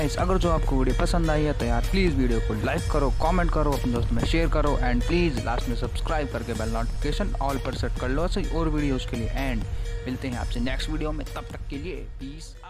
Guys अगर जो आपको वीडियो पसंद आई है तो यार प्लीज़ वीडियो को लाइक करो, कमेंट करो, अपने दोस्त में शेयर करो एंड प्लीज़ लास्ट में सब्सक्राइब करके बेल नोटिफिकेशन ऑल पर सेट कर लो ऐसे और वीडियोज़ के लिए। एंड मिलते हैं आपसे नेक्स्ट वीडियो में, तब तक के लिए पीस।